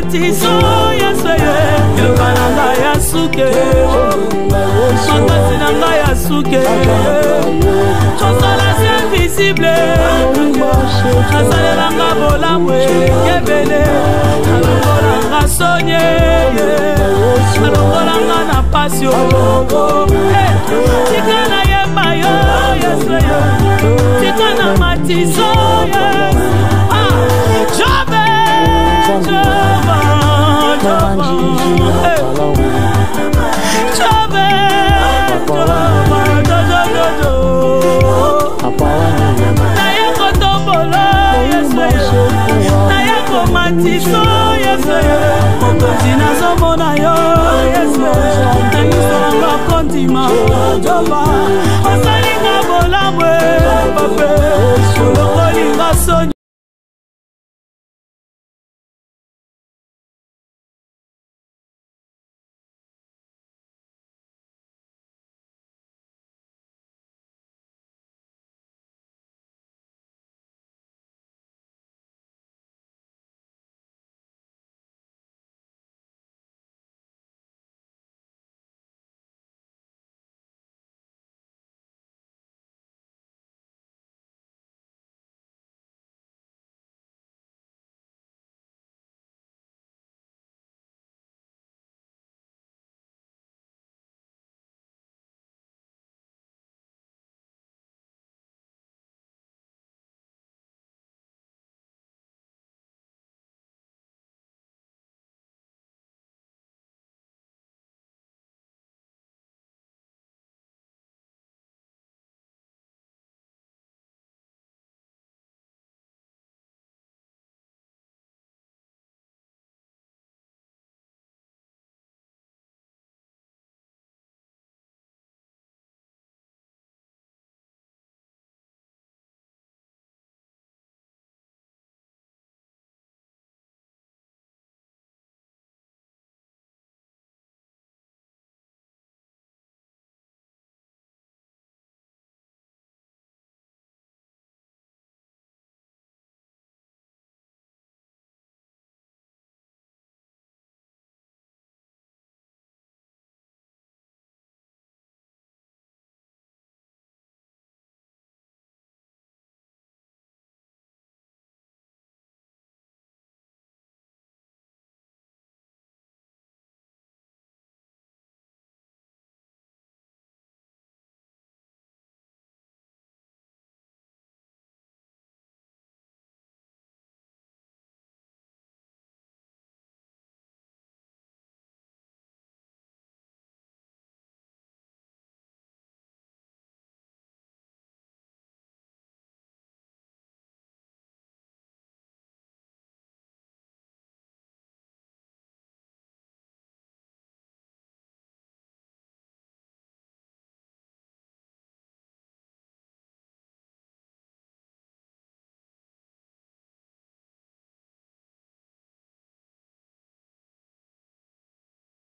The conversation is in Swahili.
matiso Yesu yokananga ya suke makasi nanga ya suke osala invisible asalelanga bolamwe kebele alongolanga sonye alongolanga na pasio tika na yemba yo Yesu tika na matiso matiso Yesu mokonzi nazomona yo Yesu tangisonga kontima joba osalinga bolamwe pape olokolinga sonye